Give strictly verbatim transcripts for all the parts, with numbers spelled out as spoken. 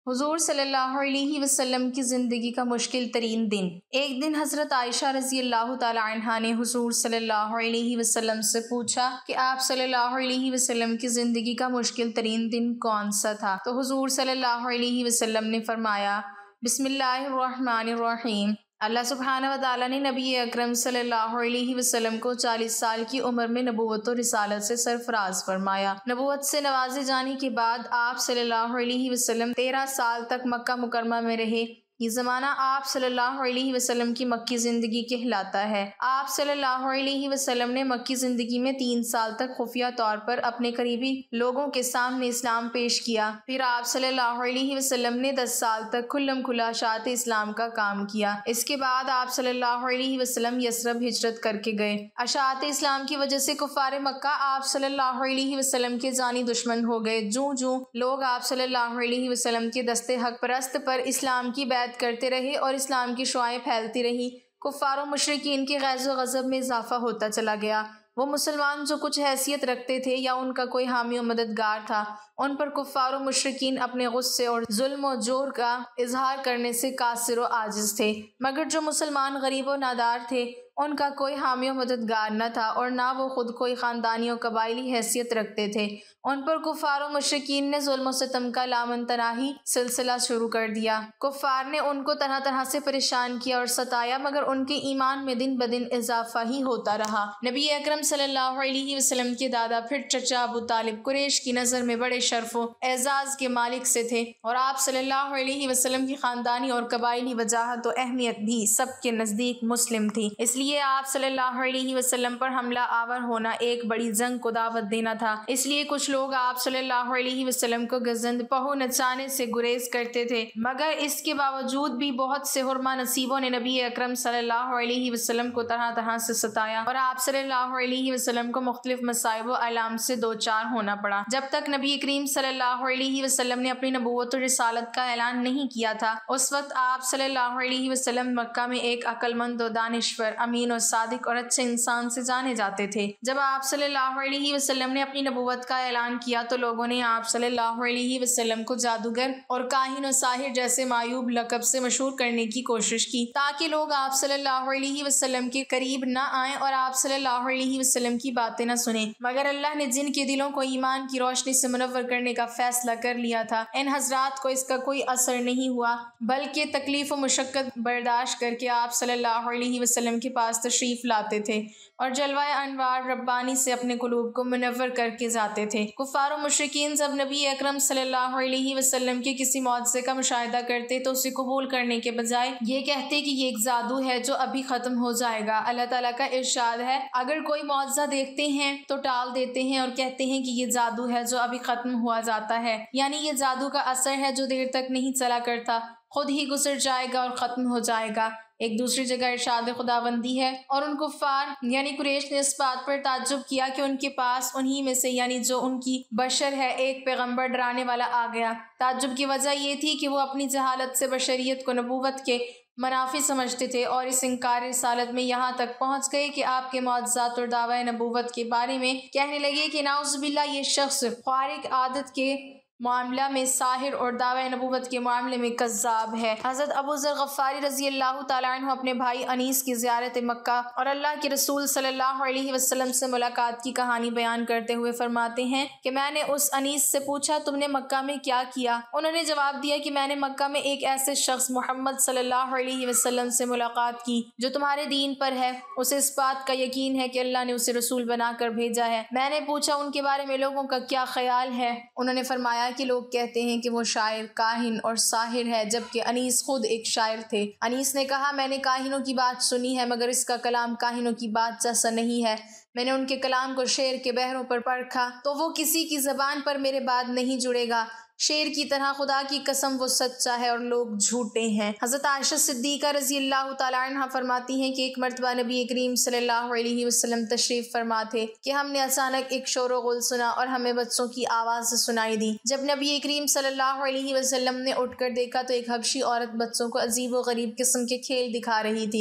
حضور صلی اللہ علیہ وسلم کی زندگی کا مشکل ترین دن۔ ایک دن حضرت عائشہ رضی اللہ تعالی عنہا نے حضور صلی اللہ علیہ وسلم سے پوچھا کہ آپ صلی اللہ علیہ وسلم کی زندگی کا مشکل ترین دن کون سا تھا؟ تو حضور صلی اللہ علیہ وسلم نے فرمایا، بسم اللہ الرحمن الرحیم۔ اللہ سبحانہ و تعالیٰ نے نبی اکرم صلی اللہ علیہ وسلم کو چالیس سال کی عمر میں نبوت و رسالت سے سرفراز فرمایا۔ نبوت سے نوازے جانے کے بعد آپ صلی اللہ علیہ وسلم تیرہ سال تک مکہ مکرمہ میں رہے۔ یہ زمانہ آپ صلی اللہ علیہ وسلم کی مکی زندگی کہلاتا ہے۔ آپ صلی اللہ علیہ وسلم نے مکی زندگی میں تین سال تک خفیہ طور پر اپنے قریبی لوگوں کے سامنے اسلام پیش کیا۔ پھر آپ صلی اللہ علیہ وسلم نے دس سال تک کھلم کھلا اشاعت اسلام کا کام کیا۔ اس کے بعد آپ صلی اللہ علیہ وسلم یثرب ہجرت کر کے گئے۔ اشاعت اسلام کی وجہ سے کفار مکہ آپ صلی اللہ علیہ وسلم کے جانی دشمن ہو گئے۔ جوں جوں لوگ آپ صلی اللہ علیہ وسلم کے دستے حق پرست پر اسلام کی بیعت کرتے رہے اور اسلام کی شعائیں پھیلتی رہی، کفار و مشرکین کے غیظ و غضب میں اضافہ ہوتا چلا گیا۔ وہ مسلمان جو کچھ حیثیت رکھتے تھے یا ان کا کوئی حامی و مددگار تھا، ان پر کفار و مشرکین اپنے غصے اور ظلم و جور کا اظہار کرنے سے قاصر و عاجز تھے، مگر جو مسلمان غریب و نادار تھے ان کا کوئی حامی و مددگار نہ تھا اور نہ وہ خود کوئی خاندانی و قبائلی حیثیت رکھتے تھے۔ ان پر کفار و مشرکین نے ظلم و ستم کا لامن تناہی سلسلہ شروع کر دیا۔ کفار نے ان کو طرح طرح سے پریشان کیا اور ستایا، مگر ان کے ایمان میں دن بدن اضافہ ہی ہوتا رہا۔ نبی اکرم صلی اللہ علیہ وسلم کے دادا پھر چچا ابو طالب قریش کی نظر میں بڑے شرف و اعزاز کے مالک سے تھے، اور آپ صلی اللہ علیہ وسلم کی خاندانی اور قبائلی وجاہت و اہمیت بھی سب کے نزدیک مسلم تھی۔ اس لیے آپ صلی اللہ علیہ وسلم پر حملہ آور ہونا ایک بڑی جنگ کو دعوت دینا تھا۔ اس لیے کچھ لوگ آپ صلی اللہ علیہ وسلم کو گزند پہو نچانے سے گریز کرتے تھے، مگر اس کے باوجود بھی بہت سے حرمہ نصیبوں نے نبی اکرم صلی اللہ علیہ وسلم کو طرح طرح سے ستایا اور آپ صلی اللہ علیہ وسلم کو مختلف مصائب و آلام سے دوچار ہونا پڑا۔ جب تک نبی کریم صلی اللہ علیہ وسلم نے اپنی نبوت و رسالت کا اعلان نہیں کیا تھا، اس وقت آپ صلی اللہ علیہ وسلم مکہ میں ایک عقل مند و دانشور، امین و صادق اور اچھے انسان سے جانے جاتے تھے۔ جب آپ صلی اللہ علیہ وسلم نے اپنی نبوت کا اعلان کیا تو لوگوں نے آپ صلی اللہ علیہ وسلم کو جادوگر اور کاہن و ساحر جیسے معیوب لقب سے مشہور کرنے کی کوشش کی، تاکہ لوگ آپ صلی اللہ علیہ وسلم کے قریب نہ آئیں اور آپ صلی اللہ علیہ وسلم کی باتیں نہ سنیں۔ مگر اللہ نے جن کے دلوں کو ایمان کی روشنی سے منور کرنے کا فیصلہ کر لیا تھا، ان حضرات کو اس کا کوئی اثر نہیں ہوا، بلکہ تکلیف و مشقت برداشت کر کے آپ صلی اللہ علیہ وسلم کے پاس تشریف لاتے تھے اور جلوہ انوار ربانی سے اپنے قلوب کو منور کر کے جاتے تھے۔ کفار و مشرکین جب نبی اکرم صلی اللہ علیہ وسلم کے کسی معجزے کا مشاہدہ کرتے تو اسے قبول کرنے کے بجائے یہ کہتے کہ یہ ایک جادو ہے جو ابھی ختم ہو جائے گا۔ اللہ تعالیٰ کا ارشاد ہے، اگر کوئی معجزہ دیکھتے ہیں تو ٹال دیتے ہیں اور کہتے ہیں کہ یہ جادو ہے جو ابھی ختم ہوا جاتا ہے، یعنی یہ جادو کا اثر ہے جو دیر تک نہیں چلا کرتا، خود ہی گزر جائے گا اور ختم ہو جائے گا۔ ایک دوسری جگہ ارشاد خداوندی ہے، اور ان کفار یعنی قریش نے اس بات پر تعجب کیا کہ ان کے پاس انہی میں سے یعنی جو ان کی بشر ہے ایک پیغمبر ڈرانے والا آ گیا۔ تعجب کی وجہ یہ تھی کہ وہ اپنی جہالت سے بشریت کو نبوت کے منافی سمجھتے تھے اور اس انکار رسالت میں یہاں تک پہنچ گئے کہ آپ کے معجزات اور دعوی نبوت کے بارے میں کہنے لگے کہ نعوذ باللہ یہ شخص خوارق عادت کے معاملہ میں ساحر اور دعوی نبوت کے معاملے میں کذاب ہے۔ حضرت ابو ذر غفاری رضی اللہ تعالیٰ عنہ اپنے بھائی انیس کی زیارت مکہ اور اللہ کے رسول صلی اللہ علیہ وسلم سے ملاقات کی کہانی بیان کرتے ہوئے فرماتے ہیں کہ میں نے اس انیس سے پوچھا، تم نے مکہ میں کیا کیا؟ انہوں نے جواب دیا کہ میں نے مکہ میں ایک ایسے شخص محمد صلی اللہ علیہ وسلم سے ملاقات کی جو تمہارے دین پر ہے، اسے اس بات کا یقین ہے کہ اللہ نے اسے رسول بنا کر بھیجا ہے۔ میں نے پوچھا ان کے بارے میں لوگوں کا کیا خیال ہے؟ انہوں نے فرمایا کہ لوگ کہتے ہیں کہ وہ شاعر، کاہن اور ساحر ہے، جبکہ انیس خود ایک شاعر تھے۔ انیس نے کہا، میں نے کاہنوں کی بات سنی ہے مگر اس کا کلام کاہنوں کی بات جیسا نہیں ہے۔ میں نے ان کے کلام کو شعر کے بحروں پر پرکھا تو وہ کسی کی زبان پر میرے بعد نہیں جڑے گا، شعر کی طرح خدا کی قسم وہ سچا ہے اور لوگ جھوٹے ہیں۔ حضرت عائشہ صدیقہ رضی اللہ تعالیٰ عنہ فرماتی ہیں کہ ایک مرتبہ نبی کریم صلی اللہ علیہ وسلم تشریف فرما تھے کہ ہم نے اچانک ایک شور و غل سنا اور ہمیں بچوں کی آواز سنائی دی۔ جب نبی کریم صلی اللہ علیہ وسلم نے اٹھ کر دیکھا تو ایک حبشی عورت بچوں کو عجیب و غریب قسم کے کھیل دکھا رہی تھی۔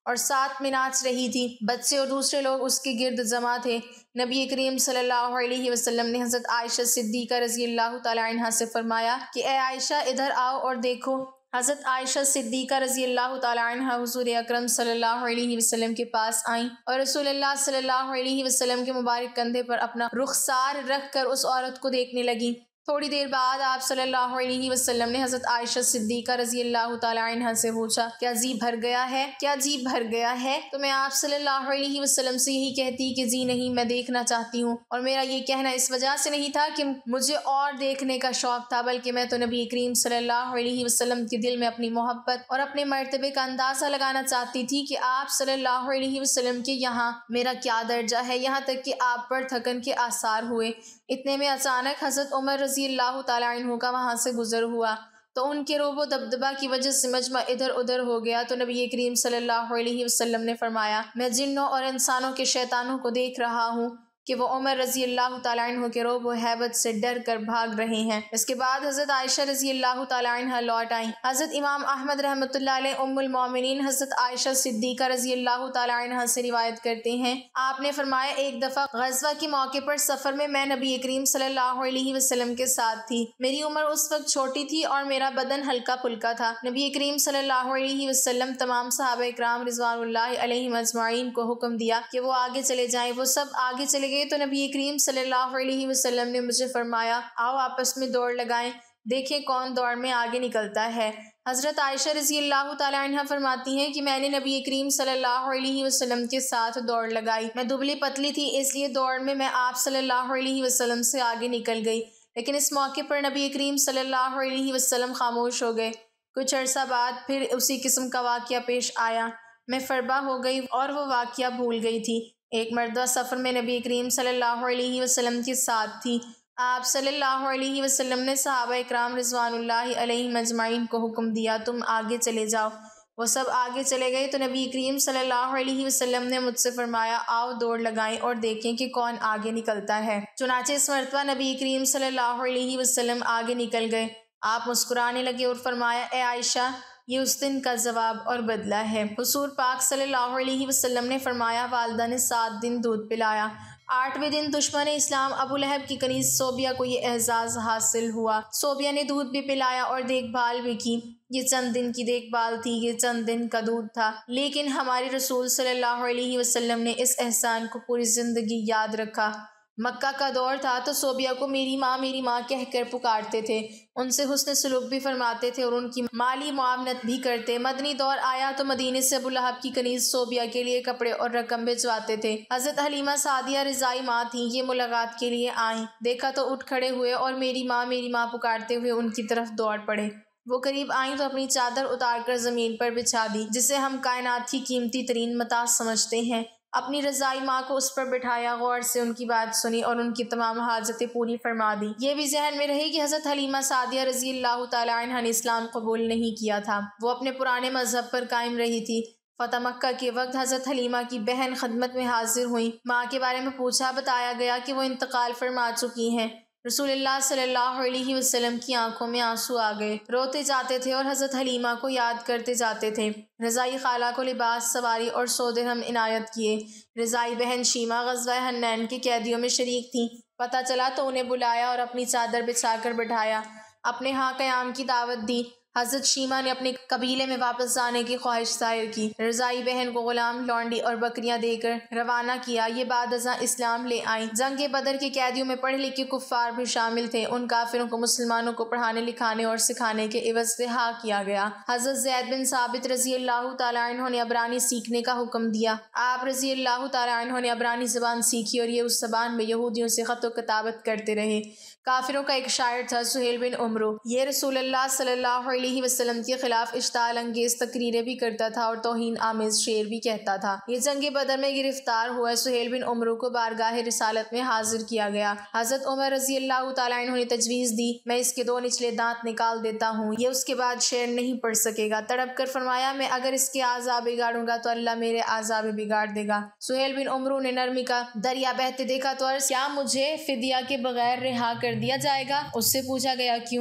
اور ساتھ میں ناچ رہی تھی۔ بچے اور دوسرے لوگ اس کے گرد جمع تھے۔ نبی کریم صلی اللہ علیہ وسلم نے حضرت عائشہ صدیقہ رضی اللہ تعالی عنہا سے فرمایا کہ اے عائشہ ادھر آؤ اور دیکھو۔ حضرت عائشہ صدیقہ رضی اللہ تعالی عنہا حضور اکرم صلی اللہ علیہ وسلم کے پاس آئیں اور رسول اللہ صلی اللہ علیہ وسلم کے مبارک کندھے پر اپنا رخسار رکھ کر اس عورت کو دیکھنے لگیں۔ تھوڑی دیر بعد آپ صلی اللہ علیہ وسلم نے حضرت عائشہ صدیقہ رضی اللہ تعالی عنہا سے پوچھا کیا جی بھر گیا ہے کیا جی بھر گیا ہے تو میں آپ صلی اللہ علیہ وسلم سے یہی کہتی کہ جی نہیں، میں دیکھنا چاہتی ہوں، اور میرا یہ کہنا اس وجہ سے نہیں تھا کہ مجھے اور دیکھنے کا شوق تھا، بلکہ میں تو نبی کریم صلی اللہ علیہ وسلم کے دل میں اپنی محبت اور اپنے مرتبے کا اندازہ لگانا چاہتی تھی کہ آپ صلی اللہ علیہ وسلم کے یہاں میرا کیا درجہ ہے، یہاں تک کہ آپ پر تھکن کے آثار ہوئے۔ اتنے میں اچانک حضرت عمر رضی اللہ تعالی عنہ کا وہاں سے گزر ہوا تو ان کے روب و دبدبہ کی وجہ سے مجمع ادھر ادھر ہو گیا، تو نبی کریم صلی اللہ علیہ وسلم نے فرمایا میں جنوں اور انسانوں کے شیطانوں کو دیکھ رہا ہوں کہ وہ عمر رضی اللہ تعالیٰ عنہ کے روب و حیبت سے ڈر کر بھاگ رہے ہیں۔ اس کے بعد حضرت عائشہ رضی اللہ تعالیٰ عنہ لوٹ آئیں۔ حضرت امام احمد رحمۃ اللہ علیہ ام المومنین حضرت عائشہ صدیقہ رضی اللہ تعالیٰ عنہ سے روایت کرتے ہیں، آپ نے فرمایا ایک دفعہ غزوہ کے موقع پر سفر میں میں نبی کریم صلی اللہ علیہ وسلم کے ساتھ تھی۔ میری عمر اس وقت چھوٹی تھی اور میرا بدن ہلکا پھلکا تھا۔ نبی کریم صلی اللہ علیہ وسلم تمام صحابہ کرام رضوان اللہ علیہم اجمعین کو حکم دیا کہ وہ آگے چلے جائیں۔ وہ سب آگے چلے گئے تو نبی کریم صلی اللہ علیہ وسلم نے مجھے فرمایا آؤ آپس میں دوڑ لگائیں، دیکھیں کون دوڑ میں آگے نکلتا ہے۔ حضرت عائشہ رضی اللہ تعالی عنہ فرماتی ہیں کہ میں نے نبی کریم صلی اللہ علیہ وسلم کے ساتھ دوڑ لگائی۔ میں دبلی پتلی تھی، اس لیے دوڑ میں میں آپ صلی اللہ علیہ وسلم سے آگے نکل گئی، لیکن اس موقع پر نبی کریم صلی اللہ علیہ وسلم خاموش ہو گئے۔ کچھ عرصہ بعد پھر اسی قسم کا واقعہ پیش آیا، میں فربہ ہو گئی اور وہ واقعہ بھول گئی تھی۔ ایک مرتبہ سفر میں نبی کریم صلی اللہ علیہ وسلم کے ساتھ تھی۔ آپ صلی اللہ علیہ وسلم نے صحابہ اکرام رضوان اللہ علیہم اجمعین کو حکم دیا تم آگے چلے جاؤ۔ وہ سب آگے چلے گئے تو نبی کریم صلی اللہ علیہ وسلم نے مجھ سے فرمایا آؤ دوڑ لگائیں اور دیکھیں کہ کون آگے نکلتا ہے۔ چنانچہ اس مرتبہ نبی کریم صلی اللہ علیہ وسلم آگے نکل گئے۔ آپ مسکرانے لگے اور فرمایا اے عائشہ یہ اس دن کا جواب اور بدلہ ہے۔ حضور پاک صلی اللہ علیہ وسلم نے فرمایا والدہ نے سات دن دودھ پلایا، آٹھویں دن دشمن اسلام ابو لہب کی کنیز صوبیہ کو یہ اعزاز حاصل ہوا۔ صوبیہ نے دودھ بھی پلایا اور دیکھ بھال بھی کی۔ یہ چند دن کی دیکھ بھال تھی، یہ چند دن کا دودھ تھا، لیکن ہمارے رسول صلی اللہ علیہ وسلم نے اس احسان کو پوری زندگی یاد رکھا۔ مکہ کا دور تھا تو صوبیہ کو میری ماں میری ماں کہہ کر پکارتے تھے، ان سے حسن سلوک بھی فرماتے تھے اور ان کی مالی معاونت بھی کرتے۔ مدنی دور آیا تو مدینے سے ابو لہب کی کنیز صوبیہ کے لیے کپڑے اور رقم بھجواتے تھے۔ حضرت حلیمہ سعدیہ رضائی ماں تھیں، یہ ملاقات کے لیے آئیں، دیکھا تو اٹھ کھڑے ہوئے اور میری ماں میری ماں پکارتے ہوئے ان کی طرف دوڑ پڑے۔ وہ قریب آئیں تو اپنی چادر اتار کر زمین پر بچھا دی، جسے ہم کائنات کی قیمتی ترین متاع سمجھتے ہیں۔ اپنی رضائی ماں کو اس پر بٹھایا، غور سے ان کی بات سنی اور ان کی تمام حاجتیں پوری فرما دی۔ یہ بھی ذہن میں رہی کہ حضرت حلیمہ سعدیہ رضی اللہ تعالی عنہا نے اسلام قبول نہیں کیا تھا، وہ اپنے پرانے مذہب پر قائم رہی تھی۔ فتح مکہ کے وقت حضرت حلیمہ کی بہن خدمت میں حاضر ہوئیں، ماں کے بارے میں پوچھا، بتایا گیا کہ وہ انتقال فرما چکی ہیں۔ رسول اللہ صلی اللہ علیہ وسلم کی آنکھوں میں آنسو آ گئے، روتے جاتے تھے اور حضرت حلیمہ کو یاد کرتے جاتے تھے۔ رضائی خالہ کو لباس، سواری اور سو درہم عنایت کیے۔ رضائی بہن شیمہ غزوہ حنین کے قیدیوں میں شریک تھیں، پتہ چلا تو انہیں بلایا اور اپنی چادر بچھا کر بٹھایا، اپنے ہاں قیام کی دعوت دی۔ حضرت شیمہ نے اپنے قبیلے میں واپس جانے کی خواہش ظاہر کی۔ رضائی بہن کو غلام، لونڈی اور بکریاں دے کر روانہ کیا، یہ بعد ازاں اسلام لے آئیں۔ جنگ بدر کے قیدیوں میں پڑھے لکھے کفار بھی شامل تھے، ان کافروں کو مسلمانوں کو پڑھانے لکھانے اور سکھانے کے عوض رہا کیا گیا۔ حضرت زید بن ثابت رضی اللہ تعالیٰ عنہ نے عبرانی سیکھنے کا حکم دیا۔ آپ رضی اللہ تعالیٰ عنہ نے عبرانی زبان سیکھی اور یہ اس زبان میں یہودیوں سے خط و کتابت کرتے رہے۔ کافروں کا ایک شاعر تھا سہیل بن عمرو، یہ رسول اللہ صلی اللہ علیہ وسلم کے خلاف اشتعال انگیز تقریریں بھی کرتا تھا اور توہین آمیز شعر بھی کہتا تھا۔ یہ جنگ بدر میں گرفتار ہوا سہیل بن عمرو کو بارگاہ رسالت میں حاضر کیا گیا۔ حضرت عمر رضی اللہ تعالیٰ عنہ نے تجویز دی، میں اس کے دو نچلے دانت نکال دیتا ہوں، یہ اس کے بعد شعر نہیں پڑھ سکے گا۔ تڑپ کر فرمایا میں اگر اس کے اعضاء بگاڑوں گا تو اللہ میرے اعضاء بھی بگاڑ دے گا۔ سہیل بن عمرو نے نرمی کا دریا بہتے دیکھا تو عرض کیا مجھے فدیہ کے بغیر رہا کر دیا جائے گا؟ اس سے پوچھا گیا کیوں؟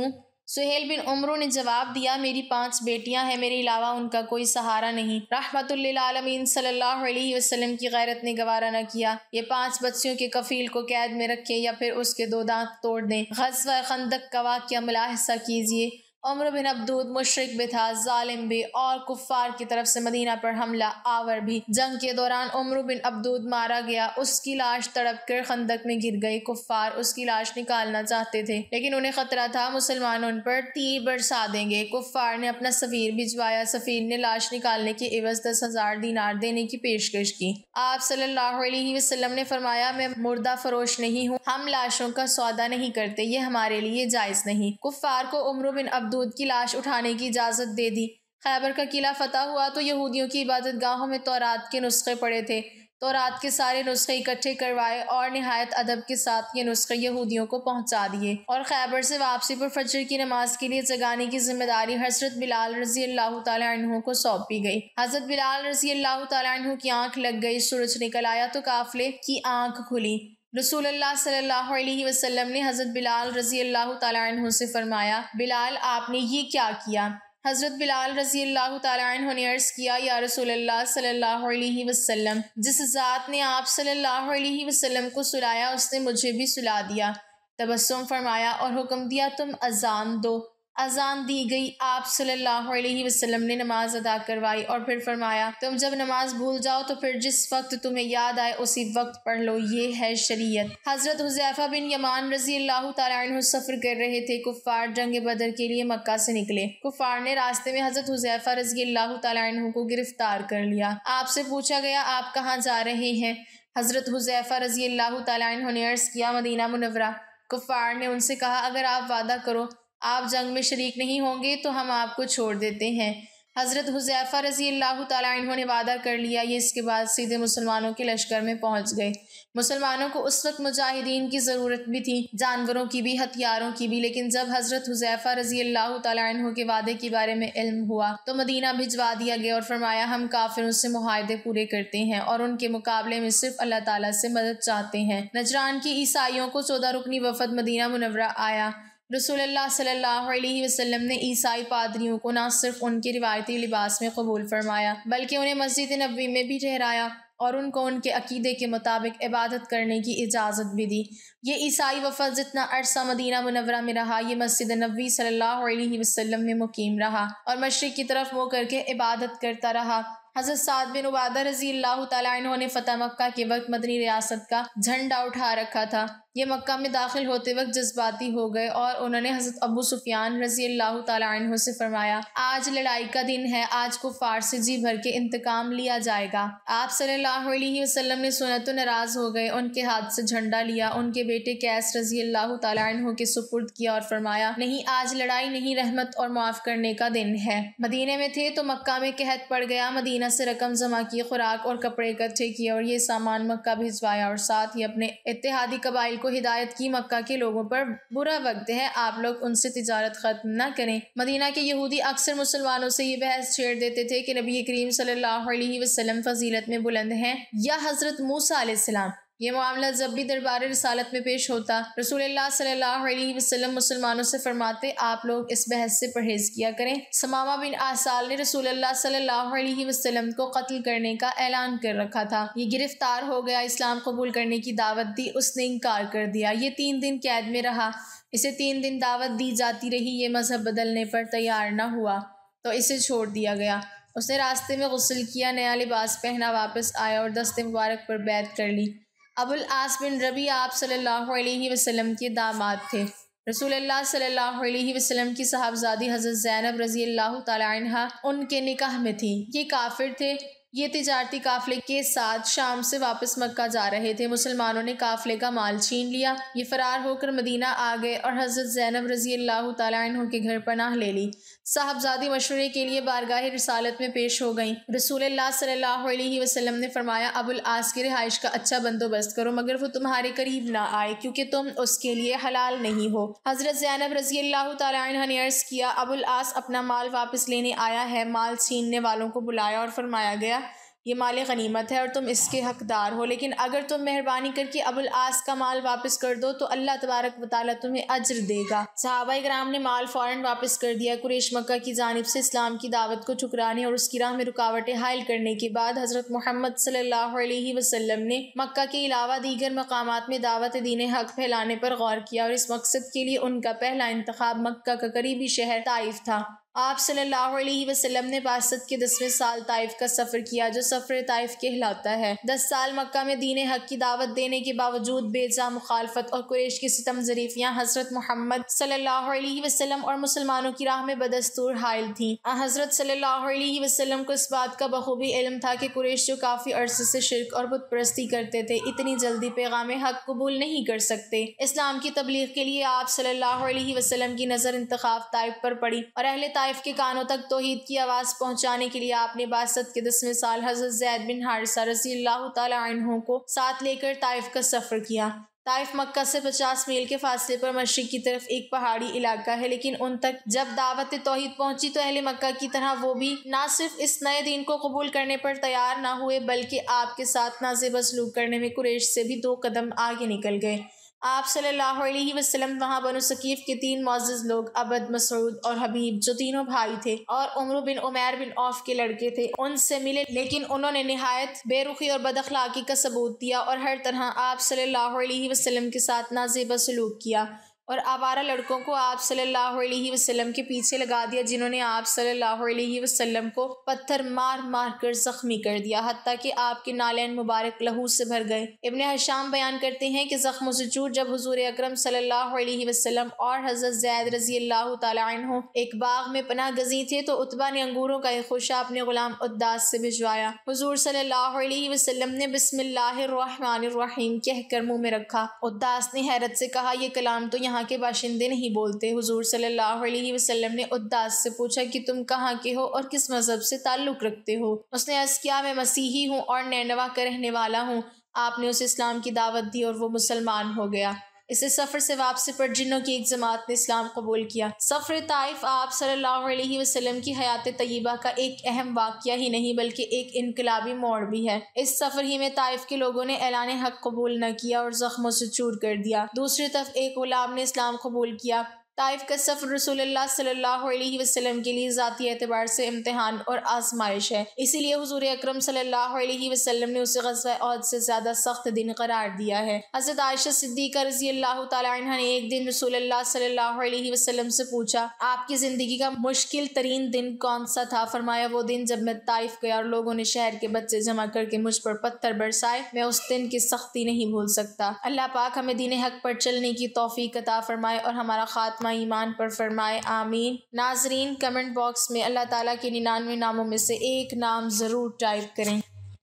سہیل بن عمرو نے جواب دیا میری پانچ بیٹیاں ہیں، میرے علاوہ ان کا کوئی سہارا نہیں۔ رحمت للعالمین صلی اللہ علیہ وسلم کی غیرت نے گوارا نہ کیا یہ پانچ بچیوں کے کفیل کو قید میں رکھے یا پھر اس کے دو دانت توڑ دیں۔ غزوہ خندق کا واقعہ ملاحظہ کیجیے۔ عمر بن عبدود مشرک بھی تھا، ظالم بھی اور کفار کی طرف سے مدینہ پر حملہ آور بھی۔ جنگ کے دوران عمر بن عبدود مارا گیا، اس کی لاش تڑپ کر خندق میں گر گئی۔ کفار اس کی لاش نکالنا چاہتے تھے لیکن انہیں خطرہ تھا مسلمان ان پر تیر برسا دیں گے۔ کفار نے اپنا سفیر بھجوایا، سفیر نے لاش نکالنے کے عوض دس ہزار دینار دینے کی پیشکش کی۔ آپ صلی اللہ علیہ وسلم نے فرمایا میں مردہ فروش نہیں ہوں، ہم لاشوں کا سودا نہیں کرتے، یہ ہمارے لیے جائز نہیں۔ کفار کو عمر بن عبدود کی لاش اٹھانے کی اجازت دے دی۔ خیبر کا قلعہ فتح ہوا تو یہودیوں کی عبادت گاہوں میں تورات کے نسخے پڑے تھے۔ تورات کے سارے نسخے اکٹھے کروائے اور نہایت ادب کے ساتھ یہ نسخے یہودیوں کو پہنچا دیے، اور خیبر سے واپسی پر فجر کی نماز کے لیے جگانے کی ذمہ داری حضرت بلال رضی اللہ تعالی عنہ کو سونپی گئی۔ حضرت بلال رضی اللہ تعالی عنہ کی آنکھ لگ گئی، سورج نکل آیا تو قافلے کی آنکھ کھلی۔ رسول اللہ صلی اللہ علیہ وسلم نے حضرت بلال رضی اللہ تعالی عنہ سے فرمایا بلال آپ نے یہ کیا کیا؟ حضرت بلال رضی اللہ تعالی عنہ نے عرض کیا یا رسول اللہ صلی اللہ علیہ وسلم، جس ذات نے آپ صلی اللہ علیہ وسلم کو سلایا اس نے مجھے بھی سلا دیا۔ تبسم فرمایا اور حکم دیا تم اذان دو۔ اذان دی گئی، آپ صلی اللہ علیہ وسلم نے نماز ادا کروائی اور پھر فرمایا تم جب نماز بھول جاؤ تو پھر جس وقت تمہیں یاد آئے اسی وقت پڑھ لو، یہ ہے شریعت۔ حضرت حذیفہ بن یمان رضی اللہ تعالی عنہ سفر کر رہے تھے، کفار جنگ بدر کے لیے مکہ سے نکلے۔ کفار نے راستے میں حضرت حذیفہ رضی اللہ تعالی عنہ کو گرفتار کر لیا۔ آپ سے پوچھا گیا آپ کہاں جا رہے ہیں؟ حضرت حذیفہ رضی اللہ تعالی عنہ نے عرض کیا مدینہ منورہ۔ کفار نے ان سے کہا اگر آپ وعدہ کرو آپ جنگ میں شریک نہیں ہوں گے تو ہم آپ کو چھوڑ دیتے ہیں۔ حضرت حذیفہ رضی اللہ تعالی عنہ نے وعدہ کر لیا، یہ اس کے بعد سیدھے مسلمانوں کے لشکر میں پہنچ گئے۔ مسلمانوں کو اس وقت مجاہدین کی ضرورت بھی تھی، جانوروں کی بھی، ہتھیاروں کی بھی، لیکن جب حضرت حذیفہ رضی اللہ تعالی عنہ کے وعدے کے بارے میں علم ہوا تو مدینہ بھجوا دیا گیا اور فرمایا ہم کافروں سے معاہدے پورے کرتے ہیں اور ان کے مقابلے میں صرف اللہ تعالیٰ سے مدد چاہتے ہیں۔ نجران کی عیسائیوں کو چودہ رکنی وفد مدینہ منورہ آیا۔ رسول اللہ صلی اللہ علیہ وسلم نے عیسائی پادریوں کو نہ صرف ان کے روایتی لباس میں قبول فرمایا بلکہ انہیں مسجد نبوی میں بھی ٹھہرایا اور ان کو ان کے عقیدے کے مطابق عبادت کرنے کی اجازت بھی دی۔ یہ عیسائی وفد جتنا عرصہ مدینہ منورہ میں رہا یہ مسجد نبوی صلی اللہ علیہ وسلم میں مقیم رہا اور مشرق کی طرف منہ کر کے عبادت کرتا رہا۔ حضرت سعد بن عبادہ رضی اللہ تعالیٰ عنہ نے فتح مکہ کے وقت مدنی ریاست کا جھنڈا اٹھا رکھا تھا۔ یہ مکہ میں داخل ہوتے وقت جذباتی ہو گئے اور انہوں نے حضرت ابو سفیان رضی اللہ تعالیٰ عنہ سے فرمایا آج لڑائی کا دن ہے، آج کفار سے جی بھر کے انتقام لیا جائے گا۔ آپ صلی اللہ علیہ وسلم نے سنا تو ناراض ہو گئے، ان کے ہاتھ سے جھنڈا لیا، ان کے بیٹے قیس رضی اللہ تعالیٰ عنہ کے سپرد کیا اور فرمایا نہیں آج لڑائی نہیں، رحمت اور معاف کرنے کا دن ہے۔ مدینے میں تھے تو مکہ میں قحط پڑ گیا، مدینہ سے رقم جمع کی، خوراک اور کپڑے اکٹھے کیے اور یہ سامان مکہ بھجوایا اور ساتھ ہی اپنے اتحادی قبائل کو ہدایت کی مکہ کے لوگوں پر برا وقت ہے، آپ لوگ ان سے تجارت ختم نہ کریں۔ مدینہ کے یہودی اکثر مسلمانوں سے یہ بحث چھیڑ دیتے تھے کہ نبی کریم صلی اللہ علیہ وسلم فضیلت میں بلند ہیں یا حضرت موسیٰ علیہ السلام۔ یہ معاملہ جب بھی دربار رسالت میں پیش ہوتا رسول اللہ صلی اللہ علیہ وسلم مسلمانوں سے فرماتے آپ لوگ اس بحث سے پرہیز کیا کریں۔ ثمامہ بن آسال نے رسول اللہ صلی اللہ علیہ وسلم کو قتل کرنے کا اعلان کر رکھا تھا، یہ گرفتار ہو گیا، اسلام قبول کرنے کی دعوت دی، اس نے انکار کر دیا، یہ تین دن قید میں رہا، اسے تین دن دعوت دی جاتی رہی، یہ مذہب بدلنے پر تیار نہ ہوا تو اسے چھوڑ دیا گیا۔ اس نے راستے میں غسل کیا، نیا لباس پہنا، واپس آیا اور دست مبارک پر بیعت کر لی۔ ابو العاص بن ربیع آپ صلی اللہ علیہ وسلم کے داماد تھے۔ رسول اللہ صلی اللہ علیہ وسلم کی صاحبزادی حضرت زینب رضی اللہ تعالی عنہا ان کے نکاح میں تھی۔ یہ کافر تھے، یہ تجارتی قافلے کے ساتھ شام سے واپس مکہ جا رہے تھے، مسلمانوں نے قافلے کا مال چھین لیا، یہ فرار ہو کر مدینہ آ گئے اور حضرت زینب رضی اللہ تعالی عنہ کے گھر پناہ لے لی۔ صاحبزادی مشورے کے لیے بارگاہ رسالت میں پیش ہو گئیں۔ رسول اللہ صلی اللہ علیہ وسلم نے فرمایا ابو العاص کی رہائش کا اچھا بندوبست کرو مگر وہ تمہارے قریب نہ آئے کیونکہ تم اس کے لیے حلال نہیں ہو۔ حضرت زینب رضی اللہ تعالی عنہ نے عرض کیا ابو العاص اپنا مال واپس لینے آیا ہے، مال چھیننے والوں کو بلایا اور فرمایا گیا یہ مال غنیمت ہے اور تم اس کے حقدار ہو، لیکن اگر تم مہربانی کر کے ابو العاص کا مال واپس کر دو تو اللہ تبارک و تعالیٰ تمہیں اجر دے گا۔ صحابہ کرام نے مال فوراً واپس کر دیا۔ قریش مکہ کی جانب سے اسلام کی دعوت کو ٹھکرانے اور اس کی راہ میں رکاوٹیں حائل کرنے کے بعد حضرت محمد صلی اللہ علیہ وسلم نے مکہ کے علاوہ دیگر مقامات میں دعوت دین حق پھیلانے پر غور کیا، اور اس مقصد کے لیے ان کا پہلا انتخاب مکہ کا قریبی شہر طائف تھا۔ آپ صلی اللہ علیہ وسلم نے بعثت کے دسویں سال طائف کا سفر کیا، جو سفر طائف کہلاتا ہے۔ دس سال مکہ میں دین حق کی دعوت دینے کے باوجود بے جا مخالفت اور قریش کی ستم ظریفیاں حضرت محمد صلی اللہ علیہ وسلم اور مسلمانوں کی راہ میں بدستور حائل تھیں۔ حضرت صلی اللہ علیہ وسلم کو اس بات کا بخوبی علم تھا کہ قریش جو کافی عرصے سے شرک اور بت پرستی کرتے تھے، اتنی جلدی پیغام حق قبول نہیں کر سکتے۔ اسلام کی تبلیغ کے لیے آپ صلی اللہ علیہ وسلم کی نظر انتخاب طائف پر پڑی، اور اہل طائف کے کانوں تک توحید کی آواز پہنچانے کے لیے آپ نے بعثت کے دسویں سال حضرت زید بن حارثہ رضی اللہ تعالی عنہ کو ساتھ لے کر طائف کا سفر کیا۔ طائف مکہ سے پچاس میل کے فاصلے پر مشرق کی طرف ایک پہاڑی علاقہ ہے، لیکن ان تک جب دعوت توحید پہنچی تو اہل مکہ کی طرح وہ بھی نہ صرف اس نئے دین کو قبول کرنے پر تیار نہ ہوئے، بلکہ آپ کے ساتھ نازیبا سلوک کرنے میں قریش سے بھی دو قدم آگے نکل گئے۔ آپ صلی اللہ علیہ وسلم وہاں بنو ثقیف کے تین معزز لوگ عبد، مسعود اور حبیب، جو تینوں بھائی تھے اور عمرو بن عمیر بن عوف کے لڑکے تھے، ان سے ملے، لیکن انہوں نے نہایت بے رخی اور بد اخلاقی کا ثبوت دیا اور ہر طرح آپ صلی اللہ علیہ وسلم کے ساتھ نازیبا سلوک کیا، اور آوارہ لڑکوں کو آپ صلی اللہ علیہ وسلم کے پیچھے لگا دیا، جنہوں نے آپ صلی اللہ علیہ وسلم کو پتھر مار مار کر زخمی کر دیا، حتیٰ کہ آپ کے نالین مبارک لہو سے بھر گئے۔ ابن ہشام بیان کرتے ہیں کہ زخموں سے چور جب حضور اکرم صلی اللہ علیہ وسلم اور حضرت زید رضی اللہ تعالی عنہ ایک باغ میں پناہ گزین تھے تو عتبہ نے انگوروں کا ایک خوشہ اپنے غلام عداس سے بھجوایا۔ حضور صلی اللہ علیہ وسلم نے بسم اللہ الرحمن الرحیم کہہ کر منہ میں رکھا۔ عداس نے حیرت سے کہا، یہ کلام تو یہاں کے باشندے نہیں بولتے۔ حضور صلی اللہ علیہ وسلم نے عداس سے پوچھا کہ تم کہاں کے ہو اور کس مذہب سے تعلق رکھتے ہو؟ اس نے عرض کیا، میں مسیحی ہوں اور نینوا کا رہنے والا ہوں۔ آپ نے اسے اسلام کی دعوت دی اور وہ مسلمان ہو گیا۔ اسے سفر سے واپسی پر جنوں کی ایک جماعت نے اسلام قبول کیا۔ سفر طائف آپ صلی اللہ علیہ وسلم کی حیات طیبہ کا ایک اہم واقعہ ہی نہیں بلکہ ایک انقلابی موڑ بھی ہے۔ اس سفر ہی میں طائف کے لوگوں نے اعلان حق قبول نہ کیا اور زخموں سے چور کر دیا۔ دوسری طرف ایک غلام نے اسلام قبول کیا۔ طائف کا سفر رسول اللہ صلی اللہ علیہ وسلم کے لیے ذاتی اعتبار سے امتحان اور آزمائش ہے، اسی لیے حضور اکرم صلی اللہ علیہ وسلم نے اسے غزوہ احد سے زیادہ سخت دن قرار دیا ہے۔ حضرت عائشہ صدیقہ رضی اللہ تعالی عنہا نے ایک دن رسول اللہ صلی اللہ علیہ وسلم سے پوچھا، آپ کی زندگی کا مشکل ترین دن کون سا تھا؟ فرمایا، وہ دن جب میں طائف گیا اور لوگوں نے شہر کے بچے جمع کر کے مجھ پر پتھر برسائے، میں اس دن کی سختی نہیں بھول سکتا۔ اللہ پاک ہمیں دین حق پر چلنے کی توفیق عطا فرمائے اور ہمارا خاتمہ ایمان پر فرمائے، آمین۔ ناظرین، کمنٹ باکس میں اللہ تعالیٰ کے ننانوے ناموں میں سے ایک نام ضرور ٹائپ کریں۔